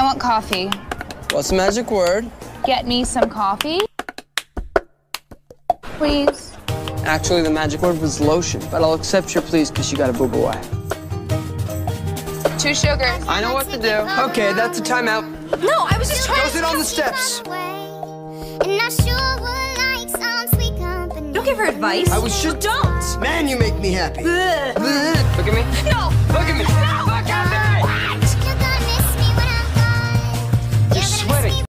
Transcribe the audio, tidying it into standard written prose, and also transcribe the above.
I want coffee. What's the magic word? Get me some coffee. Please. Actually, the magic word was lotion, but I'll accept your please because you got a boob away. 2 sugars. I know what to do. Okay, that's a timeout. No, I was just trying Go sit on the steps. Don't give her advice. I was just... Don't. Man, you make me happy. Look at me. No. Look at me. No, look at me.